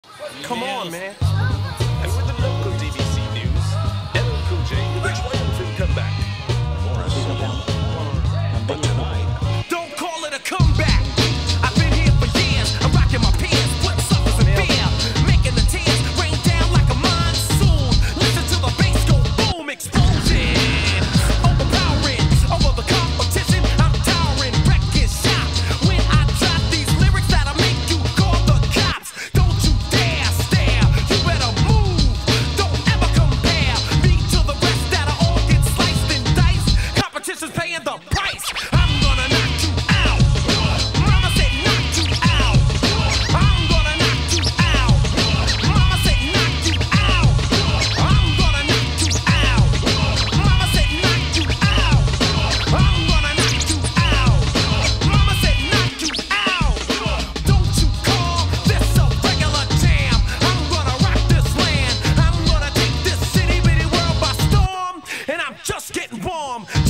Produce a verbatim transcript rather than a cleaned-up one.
Come on, man. And with the local D V C news, L L Cool J with a triumphant comeback. But tonight, Don't call it a comeback. I've been here for years. I'm rocking my pants, putting suckers in fear, making the tears rain down like a monsoon. Listen to the bass go boom, explosion, overpowering over the competition. I'm towering, wrecking shop. When I drop these lyrics that'll make you call the cops. Don't you dare stare. You better move. Don't ever compare me to the rest that'll all get sliced and diced. Competition's paying the price. I'm gonna knock you out. Mama said knock you out. I'm gonna knock you out. Mama said knock you out. I'm gonna knock you out. Mama said knock you out. I'm gonna knock you out. Mama said knock you out. Don't you call this a regular jam. I'm gonna rock this land. I'm gonna take this city bitty world by storm. And I'm just getting warm.